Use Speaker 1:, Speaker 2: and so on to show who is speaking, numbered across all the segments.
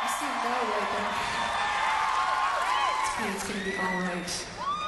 Speaker 1: You seem that way, but it's okay, it's gonna be all right.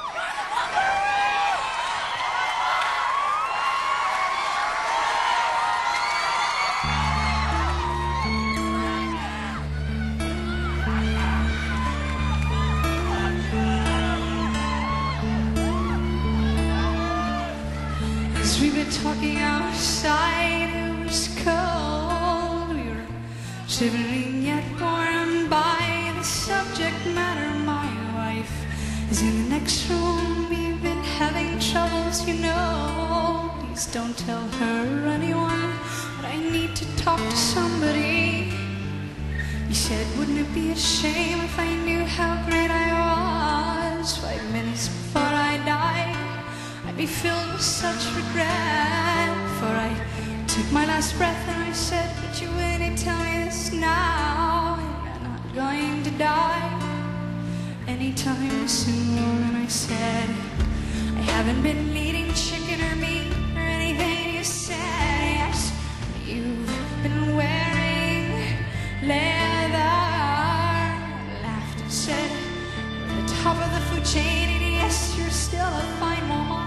Speaker 1: As we were talking outside, it was cold. We were shivering yet warm by the subject matter. My wife is in the next room. We've been having troubles, you know. Please don't tell her or anyone, but I need to talk to somebody. He said, wouldn't it be a shame if I knew how great I was? 5 minutes before I died, I'd be filled with such regret. For I took my last breath and I said, would you really tell me this now? You're not going to die anytime soon. And I said, I haven't been eating chicken or meat or anything. You said, yes, you've been wearing leather. I laughed and said, you're at the top of the food chain, and yes, you're still a fine woman.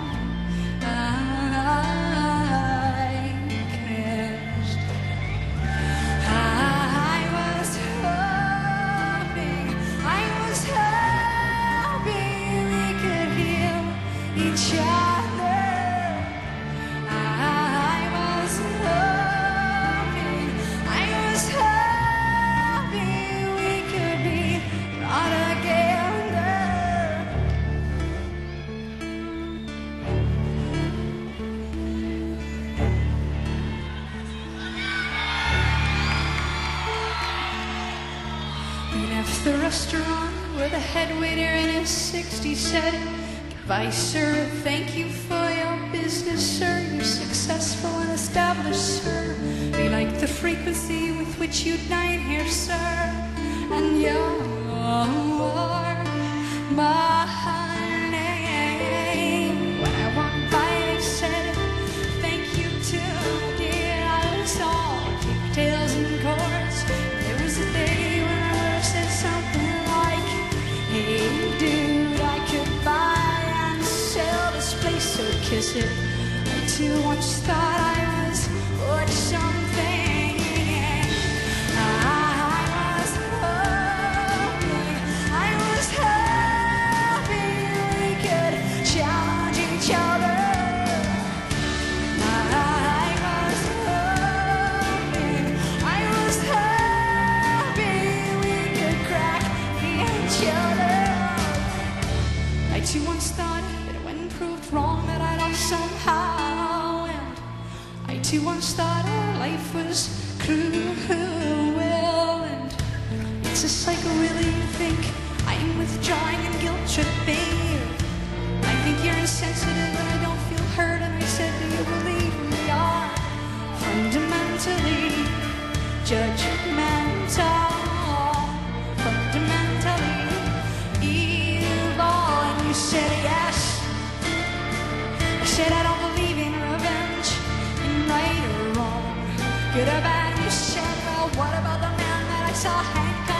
Speaker 1: The restaurant where the head waiter in his 60s said, goodbye, sir, thank you for your business, sir. You're successful and established, sir. We like the frequency with which you dine here, sir. And you're my name. When I walked by, they said, thank you too, dear. I was all tails and cords. There was a day when I said something like, hey dude, I could buy and sell this place, so kiss it. I too once thought I was worth something. I was hoping we could challenge each other. I too once thought that when proved wrong that I lost somehow, and I too once thought our life was cruel, and it's a cycle really. You think I'm withdrawing and guilt tripping. I think you're insensitive and I don't feel hurt, and I said, do you believe we are fundamentally judgmental, fundamentally evil? And you said yes. I said I don't believe in revenge, in right or wrong, good or bad. You said, well, what about the man that I saw handcuffed